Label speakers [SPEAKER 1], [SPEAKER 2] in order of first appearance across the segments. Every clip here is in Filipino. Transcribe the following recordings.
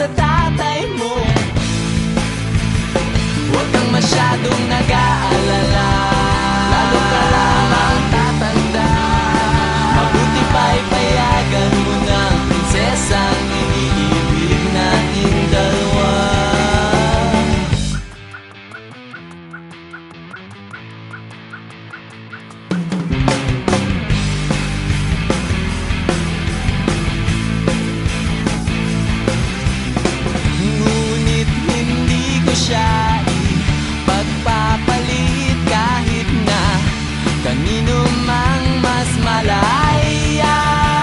[SPEAKER 1] sa tatay mo. Huwag kang masyadong nag-aalala, lalo ka lamang tatanda. Mabuti pa'y payagan mo ng prinsesang iniibig nating dalawa. Ngunit hindi ko siya ipagpapalit kahit na kanino mang mas malaya.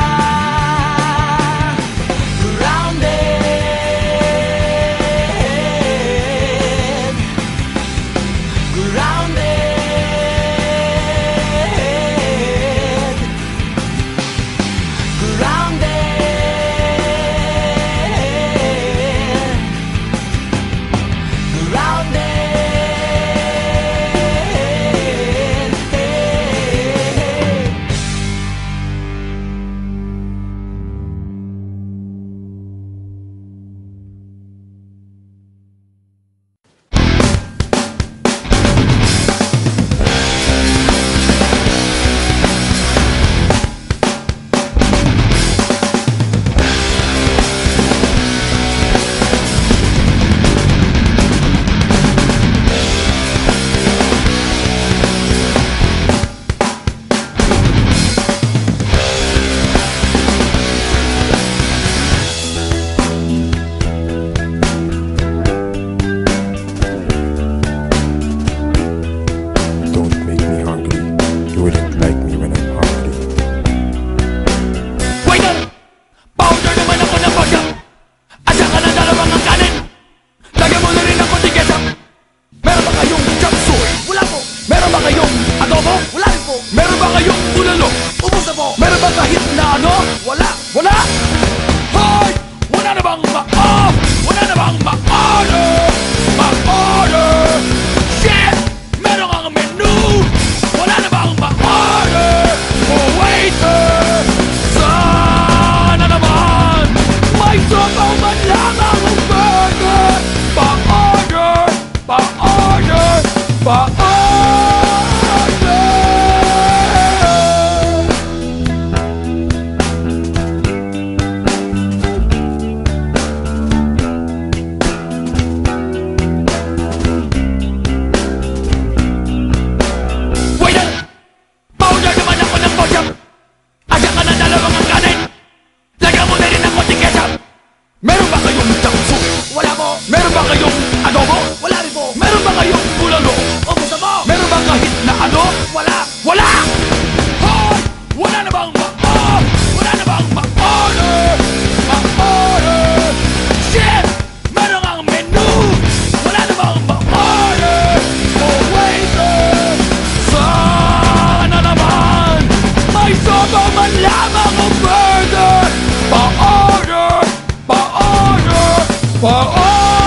[SPEAKER 1] Grounded, grounded, grounded,
[SPEAKER 2] Don't make me hungry. You wouldn't like me when I'm hungry.
[SPEAKER 3] Waiter! Powder naman ako ng bagya. At saka ng dalawang ang kanin. Lagyan mo na rin ng konting ketchup. Meron ba kayong chop suey? Wala po. Meron ba kayong adobo? Wala rin po. Meron ba kayong bulalo? Ubus na po. Meron ba kahit na ano? Wala. Wala? Hoy! Wala na bang ma-off? Wala na bang ma-order? Ma-order! Shit! Meron kang menu! Wala na bang ma-order? Oh, waiter! Sana naman may sopaw man lamang ang burger! Pa-order! Pa-order! Pa-order! Waiter! Powder naman ako ng ketchup! At saka ng dalawang ang kanin! Lagyan mo na rin ng konting ketchup! Meron ba kayong chop suey? Wala po! Meron ba kayong adobo? Wala rin po! Meron ba kayong bulalo? Ubus na po! Meron ba kahit na ano? Wala! Wala! Hoy! Wala na bang ma-off? Wala na bang ma-order? Ma-order! Shit! Meron kang menu! Wala na bang ma-order? Oh, waiter! Sana naman may soba man lamang ang burger! Pa-order! Pa-order! Pa-order!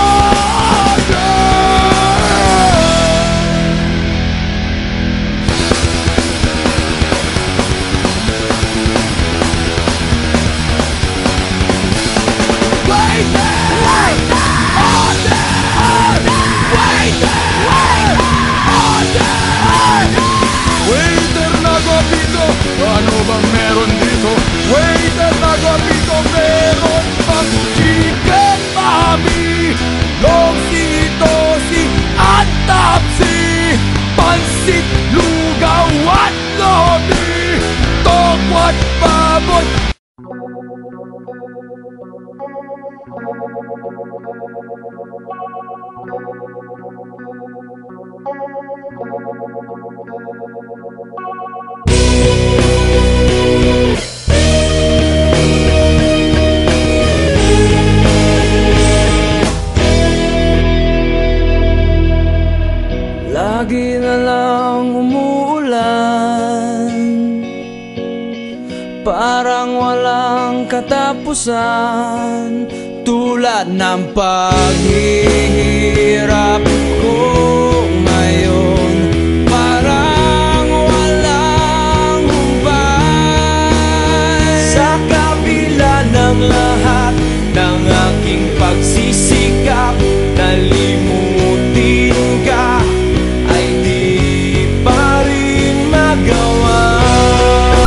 [SPEAKER 3] Waiter na guapito, ano bang meron dito? Waiter na guapito, meron bang chicken mami? Losi-tosi at tapsi, pansit, lugaw at lomi, tokwat baboy.
[SPEAKER 1] Lagi na lang umuulan, parang walang katapusan, tulad ng paghihirap